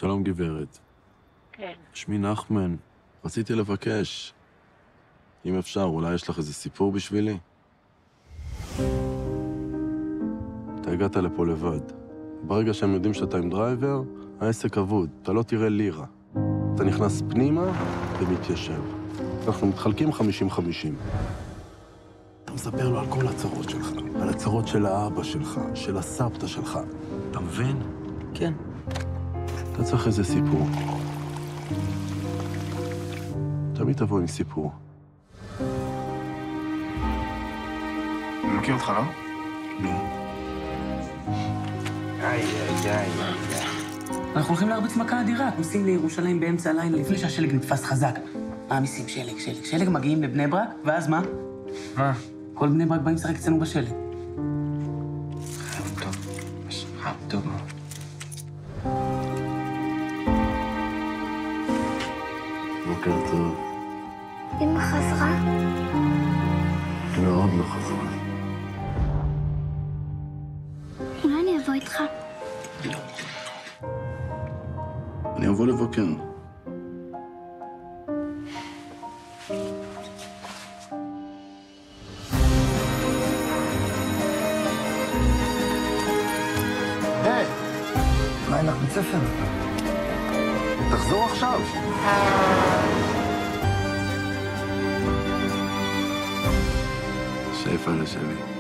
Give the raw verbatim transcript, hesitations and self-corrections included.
שלום גברת. כן. שמי נחמן, רציתי לבקש. אם אפשר, אולי יש לך איזה סיפור בשבילי? אתה הגעת לפה לבד. ברגע שהם יודעים שאתה עם דרייבר, העסק אבוד, אתה לא תראה לירה. אתה נכנס פנימה ומתיישב. אנחנו מתחלקים חמישים חמישים. אתה מספר לו על כל הצרות שלך, על הצרות של האבא שלך, של הסבתא שלך. אתה מבין? כן. אתה צריך איזה סיפור. תמיד תבוא עם סיפור. אני מכיר אותך, לא? לא. איי, איי, איי, איי. אנחנו הולכים להרביץ מכה אדירה, נוסעים לירושלים באמצע הלילה לפני שהשלג נתפס חזק. מעמיסים שלג, שלג, שלג, מגיעים לבני ברק, ואז מה? מה? כל בני ברק באים לשחק אצלנו בשלג. חייב טוב. חייב טוב. בוקר טוב. אמא חזרה? לא, עוד לא חזרה. אולי אני אבוא איתך? לא. אני אבוא לבקר. היי! מה, אין לך בית ספר? תחזור עכשיו. שפע לשלי.